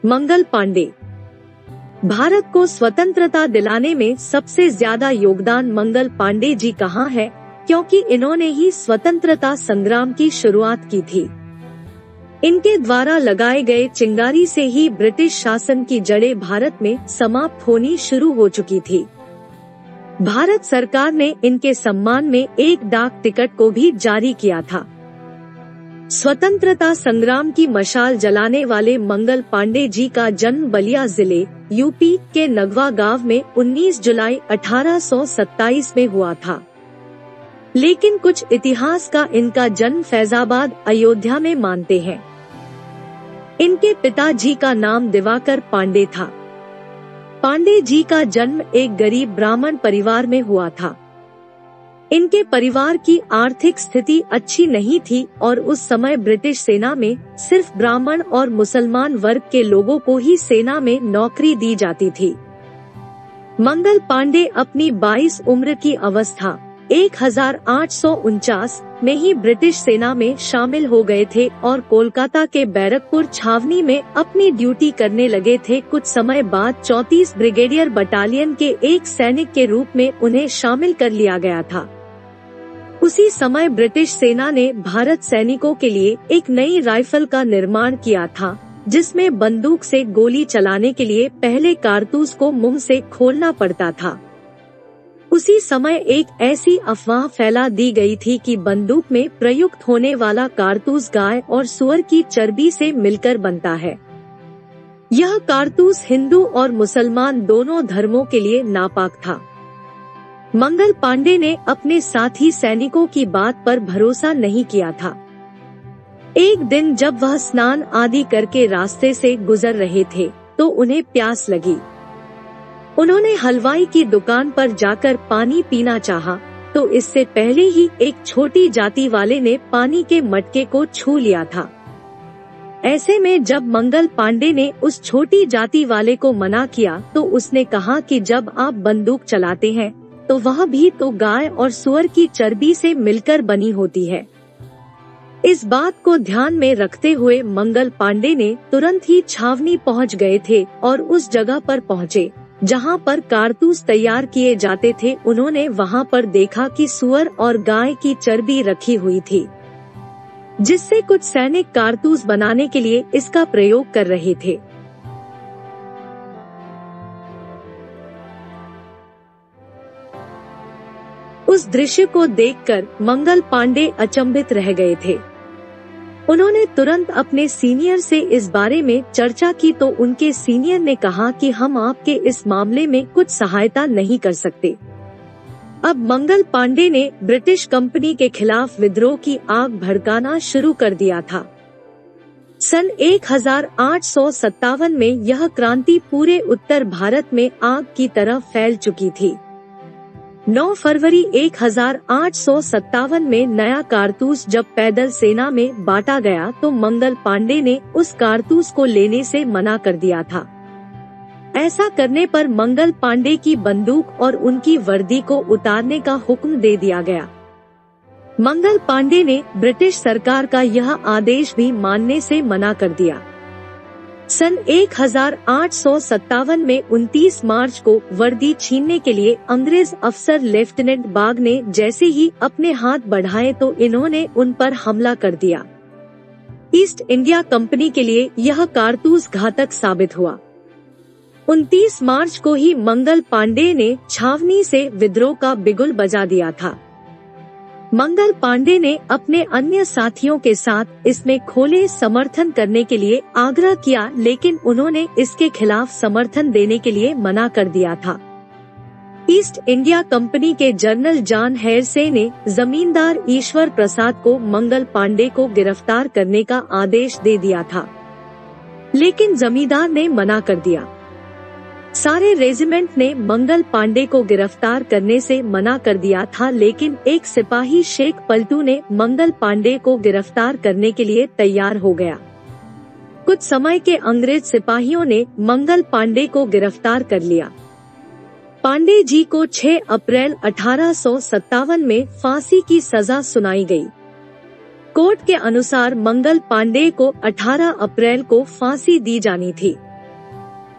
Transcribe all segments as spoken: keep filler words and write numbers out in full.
मंगल पांडे। भारत को स्वतंत्रता दिलाने में सबसे ज्यादा योगदान मंगल पांडे जी का है, क्योंकि इन्होंने ही स्वतंत्रता संग्राम की शुरुआत की थी। इनके द्वारा लगाए गए चिंगारी से ही ब्रिटिश शासन की जड़ें भारत में समाप्त होनी शुरू हो चुकी थी। भारत सरकार ने इनके सम्मान में एक डाक टिकट को भी जारी किया था। स्वतंत्रता संग्राम की मशाल जलाने वाले मंगल पांडे जी का जन्म बलिया जिले यूपी के नगवा गांव में उन्नीस जुलाई अठारह सौ सत्ताईस में हुआ था। लेकिन कुछ इतिहास का इनका जन्म फैजाबाद अयोध्या में मानते हैं। इनके पिताजी का नाम दिवाकर पांडे था। पांडे जी का जन्म एक गरीब ब्राह्मण परिवार में हुआ था। इनके परिवार की आर्थिक स्थिति अच्छी नहीं थी और उस समय ब्रिटिश सेना में सिर्फ ब्राह्मण और मुसलमान वर्ग के लोगों को ही सेना में नौकरी दी जाती थी। मंगल पांडे अपनी बाईस उम्र की अवस्था एक हजार आठ सौ उनचास में ही ब्रिटिश सेना में शामिल हो गए थे और कोलकाता के बैरकपुर छावनी में अपनी ड्यूटी करने लगे थे। कुछ समय बाद चौंतीस ब्रिगेडियर बटालियन के एक सैनिक के रूप में उन्हें शामिल कर लिया गया था। उसी समय ब्रिटिश सेना ने भारत सैनिकों के लिए एक नई राइफल का निर्माण किया था, जिसमें बंदूक से गोली चलाने के लिए पहले कारतूस को मुंह से खोलना पड़ता था। उसी समय एक ऐसी अफवाह फैला दी गई थी कि बंदूक में प्रयुक्त होने वाला कारतूस गाय और सुअर की चर्बी से मिलकर बनता है। यह कारतूस हिंदू और मुसलमान दोनों धर्मों के लिए नापाक था। मंगल पांडे ने अपने साथी सैनिकों की बात पर भरोसा नहीं किया था। एक दिन जब वह स्नान आदि करके रास्ते से गुजर रहे थे तो उन्हें प्यास लगी। उन्होंने हलवाई की दुकान पर जाकर पानी पीना चाहा, तो इससे पहले ही एक छोटी जाति वाले ने पानी के मटके को छू लिया था। ऐसे में जब मंगल पांडे ने उस छोटी जाति वाले को मना किया तो उसने कहा कि जब आप बंदूक चलाते हैं तो वह भी तो गाय और सुअर की चर्बी से मिलकर बनी होती है। इस बात को ध्यान में रखते हुए मंगल पांडे ने तुरंत ही छावनी पहुंच गए थे और उस जगह पर पहुंचे जहां पर कारतूस तैयार किए जाते थे। उन्होंने वहां पर देखा कि सुअर और गाय की चर्बी रखी हुई थी, जिससे कुछ सैनिक कारतूस बनाने के लिए इसका प्रयोग कर रहे थे। उस दृश्य को देखकर मंगल पांडे अचंभित रह गए थे। उन्होंने तुरंत अपने सीनियर से इस बारे में चर्चा की तो उनके सीनियर ने कहा कि हम आपके इस मामले में कुछ सहायता नहीं कर सकते। अब मंगल पांडे ने ब्रिटिश कंपनी के खिलाफ विद्रोह की आग भड़काना शुरू कर दिया था। सन एक हजार आठ सौ सत्तावन में यह क्रांति पूरे उत्तर भारत में आग की तरह फैल चुकी थी। नौ फरवरी एक हजार आठ सौ सत्तावन में नया कारतूस जब पैदल सेना में बांटा गया तो मंगल पांडे ने उस कारतूस को लेने से मना कर दिया था। ऐसा करने पर मंगल पांडे की बंदूक और उनकी वर्दी को उतारने का हुक्म दे दिया गया। मंगल पांडे ने ब्रिटिश सरकार का यह आदेश भी मानने से मना कर दिया। सन एक हजार आठ सौ सत्तावन में उनतीस मार्च को वर्दी छीनने के लिए अंग्रेज अफसर लेफ्टिनेंट बाग ने जैसे ही अपने हाथ बढ़ाए तो इन्होंने उन पर हमला कर दिया। ईस्ट इंडिया कंपनी के लिए यह कारतूस घातक साबित हुआ। उनतीस मार्च को ही मंगल पांडे ने छावनी से विद्रोह का बिगुल बजा दिया था। मंगल पांडे ने अपने अन्य साथियों के साथ इसमें खोले समर्थन करने के लिए आग्रह किया, लेकिन उन्होंने इसके खिलाफ समर्थन देने के लिए मना कर दिया था। ईस्ट इंडिया कंपनी के जनरल जॉन हेयरसे ने जमींदार ईश्वर प्रसाद को मंगल पांडे को गिरफ्तार करने का आदेश दे दिया था, लेकिन जमींदार ने मना कर दिया। सारे रेजिमेंट ने मंगल पांडे को गिरफ्तार करने से मना कर दिया था, लेकिन एक सिपाही शेख पलटू ने मंगल पांडे को गिरफ्तार करने के लिए तैयार हो गया। कुछ समय के अंग्रेज सिपाहियों ने मंगल पांडे को गिरफ्तार कर लिया। पांडे जी को छह अप्रैल अठारह सौ सत्तावन में फांसी की सजा सुनाई गई। कोर्ट के अनुसार मंगल पांडे को अठारह अप्रैल को फांसी दी जानी थी।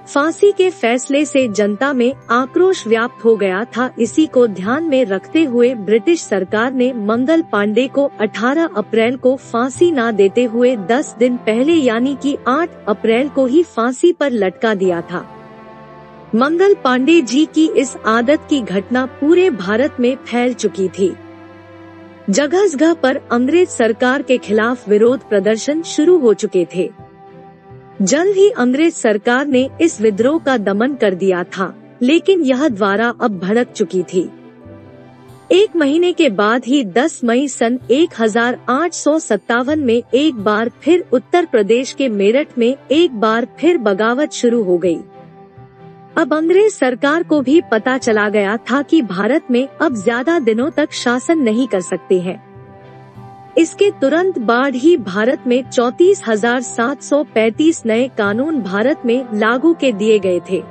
फांसी के फैसले से जनता में आक्रोश व्याप्त हो गया था। इसी को ध्यान में रखते हुए ब्रिटिश सरकार ने मंगल पांडे को अठारह अप्रैल को फांसी न देते हुए दस दिन पहले यानी कि आठ अप्रैल को ही फांसी पर लटका दिया था। मंगल पांडे जी की इस आदत की घटना पूरे भारत में फैल चुकी थी। जगह जगह पर अंग्रेज सरकार के खिलाफ विरोध प्रदर्शन शुरू हो चुके थे। जल्द ही अंग्रेज सरकार ने इस विद्रोह का दमन कर दिया था, लेकिन यह द्वारा अब भड़क चुकी थी। एक महीने के बाद ही दस मई सन एक हजार आठ सौ सत्तावन में एक बार फिर उत्तर प्रदेश के मेरठ में एक बार फिर बगावत शुरू हो गई। अब अंग्रेज सरकार को भी पता चला गया था कि भारत में अब ज्यादा दिनों तक शासन नहीं कर सकते हैं। इसके तुरंत बाद ही भारत में चौंतीस हजार सात सौ पैंतीस नए कानून भारत में लागू के दिए गए थे।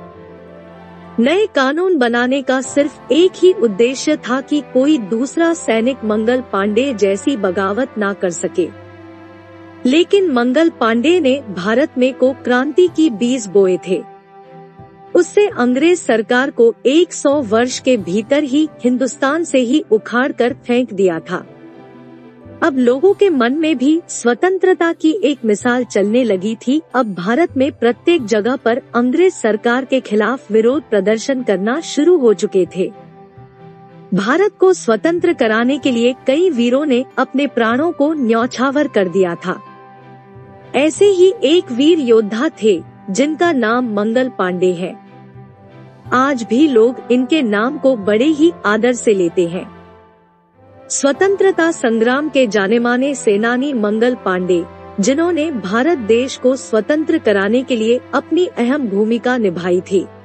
नए कानून बनाने का सिर्फ एक ही उद्देश्य था कि कोई दूसरा सैनिक मंगल पांडे जैसी बगावत ना कर सके। लेकिन मंगल पांडे ने भारत में को क्रांति की बीज बोए थे। उससे अंग्रेज सरकार को सौ वर्ष के भीतर ही हिंदुस्तान से ही उखाड़ कर फेंक दिया था। अब लोगों के मन में भी स्वतंत्रता की एक मिसाल चलने लगी थी। अब भारत में प्रत्येक जगह पर अंग्रेज सरकार के खिलाफ विरोध प्रदर्शन करना शुरू हो चुके थे। भारत को स्वतंत्र कराने के लिए कई वीरों ने अपने प्राणों को न्यौछावर कर दिया था। ऐसे ही एक वीर योद्धा थे जिनका नाम मंगल पांडे है। आज भी लोग इनके नाम को बड़े ही आदर से लेते हैं। स्वतंत्रता संग्राम के जानेमाने सेनानी मंगल पांडे, जिन्होंने भारत देश को स्वतंत्र कराने के लिए अपनी अहम भूमिका निभाई थी।